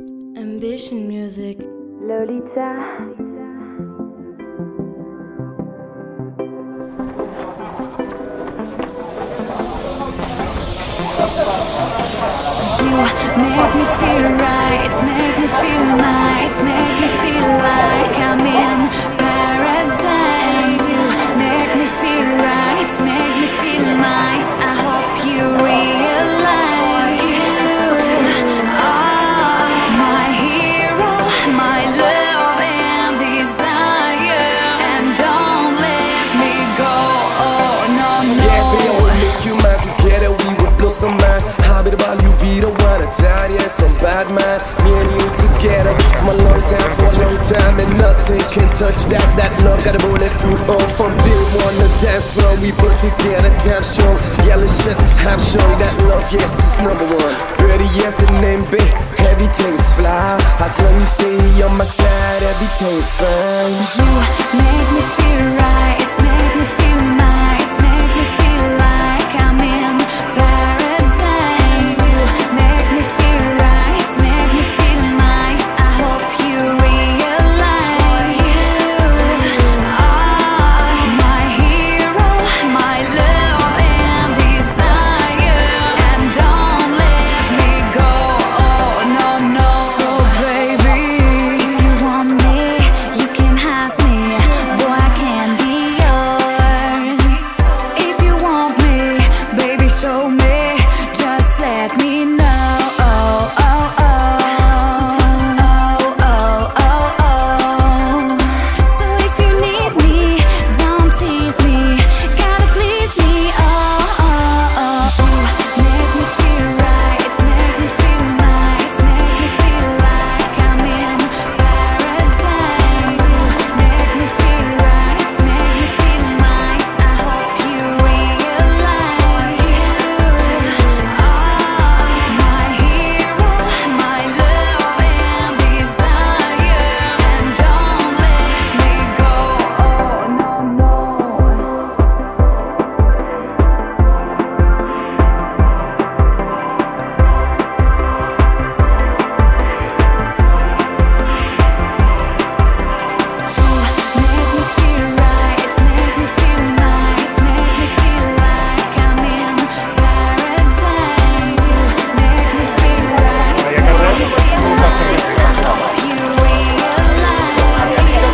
Ambition music. Lolita. You make me feel right, make me feel nice, make me feel like I'm in paradise. You make me feel right, make me feel nice. I hope you realize you are my hero, my love and desire. And don't let me go, oh no, no. Yeah, baby, I wanna make you mine. Together we will blow some mind. How about you be the one to die? Yeah, some bad man. Me and you together from a long time, for a long time. And nothing can touch that. That love got a bulletproof all from day one. The dance floor we put together, damn strong. Yellow shit, I'm showing that love, yes, it's number one. Ready, yes, and name big. Everything's fly. As long as you stay on my side, everything's fine. You make me feel right, make me feel nice, make me feel like I'm in paradise. You make me feel right, make me feel nice. I hope you realize you are my hero, my love and desire. And don't let me go, oh no, no. So baby, if you want me, you can have me, boy, I can be yours. If you want me, baby, show me, just let me know. Oh, oh, oh, oh, oh, oh. So if you need me, don't tease me, gotta please me. Oh, oh, oh. You make me feel right, make me feel nice, make me feel like I'm in paradise. You make me feel right, make me feel nice. I hope you realize you are my hero, my love and desire. And don't let me go, oh no, no. Make me feel right, make me feel nice, make me feel like I'm in paradise. Make me feel right, make me feel nice. I hope you realize you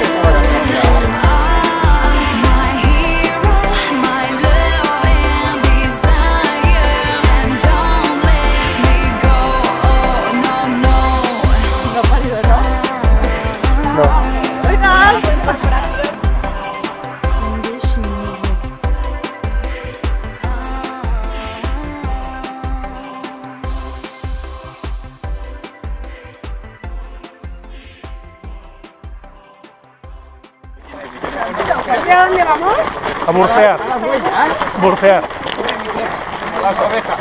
are my hero, my love and desire. And don't let me go, oh no, no. Ambition music. ¿A dónde vamos? A Murcia. Murcia. Las ovejas.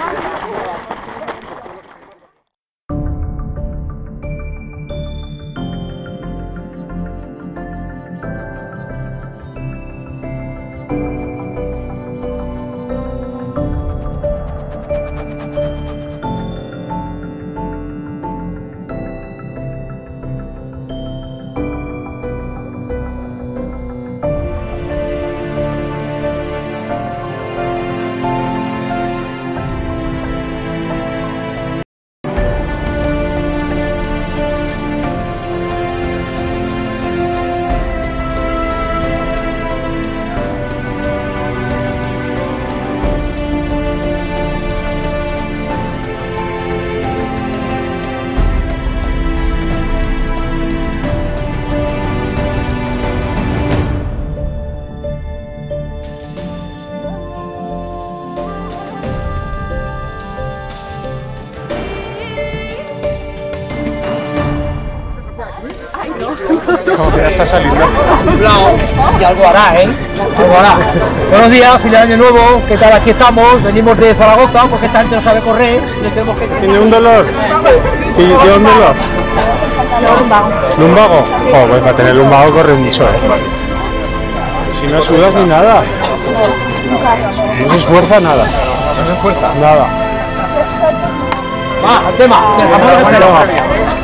Como que ya está saliendo. Y algo hará, ¿eh? Algo hará. Buenos días, feliz año nuevo. ¿Qué tal? Aquí estamos. Venimos de Zaragoza porque esta gente no sabe correr. Le tenemos que... ¿Tiene un dolor? ¿Tiene un dolor? ¿Lumbago? Oh, pues para tener lumbago corre mucho, Si no sudas ni nada. No se esfuerza nada. No se esfuerza. Nada. Va, al tema.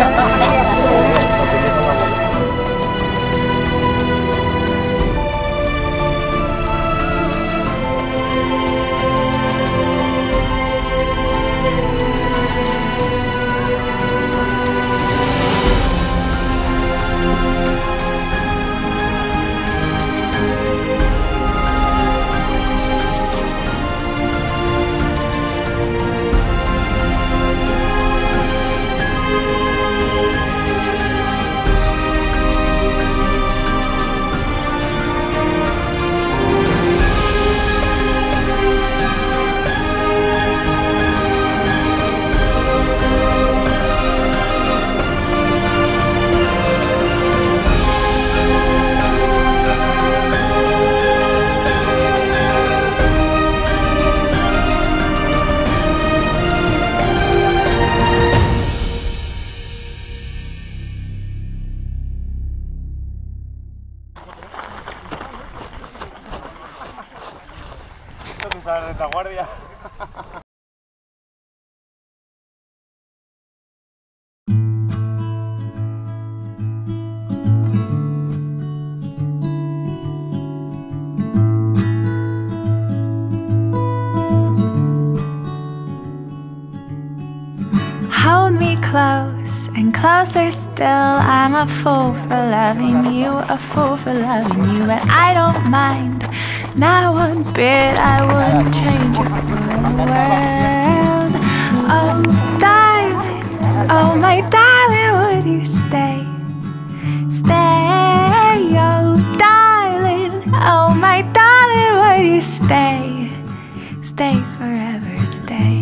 a la retaguardia. Hold me close and closer still. I'm a fool for loving you, a fool for loving you, but I don't mind, not one bit. I wouldn't change it for the world. Oh darling, oh my darling, would you stay? Stay, oh darling, oh my darling, would you stay? Stay forever, stay.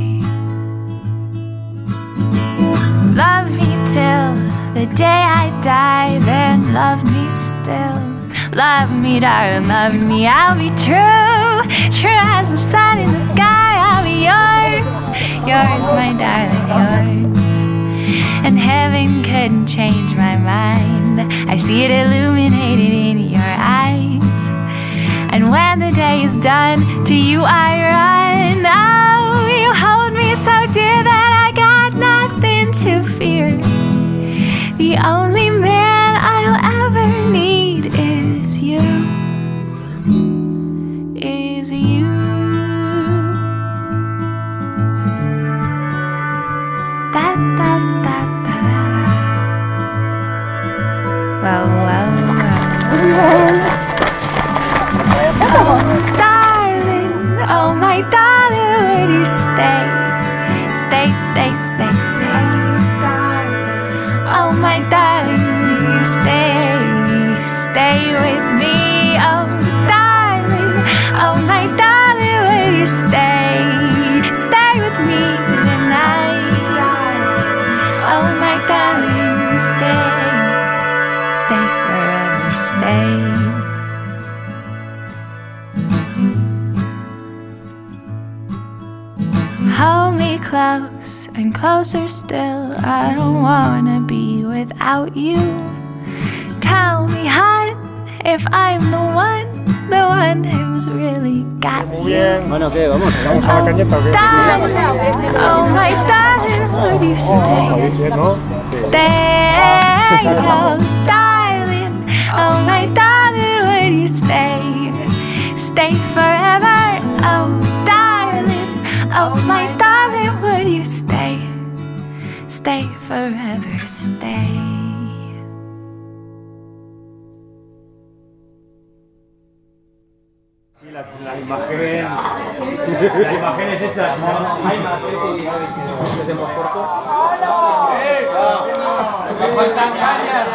Love me till the day I die, then love me still. Love me, darling, love me, I'll be true, true as the sun in the sky. I'll be yours, yours, my darling, yours. And heaven couldn't change my mind. I see it illuminated in your eyes. And when the day is done, to you I run. Oh, you hold me so dear that I got nothing to fear. The only man I'll ever need is you. Is you. Da da da da da. Well, well, well. Oh, darling, oh my darling, would you stay? Stay, stay, stay, stay, darling. Oh my darling, will you stay? Stay with me, oh darling. Oh my darling, will you stay? Stay with me tonight, darling. Oh my darling, stay. Stay forever, stay. Hold me close and closer still. I don't wanna be without you. Tell me, hon, if I'm the one who's really got you. Bueno, ¿qué? ¿Vamos a la cañeta o qué? Darling, oh my darling, would you stay? Stay, oh darling, oh my darling, would you stay? Stay forever, oh darling, oh my darling, would you stay? Stay forever, stay. Sí, la imagen es esa. Hay más, sí. Hacemos corto. ¡Me faltan cañas!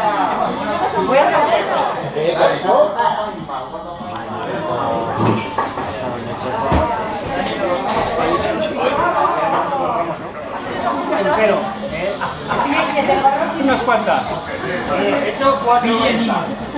Unas cuantas. He hecho 4 bien.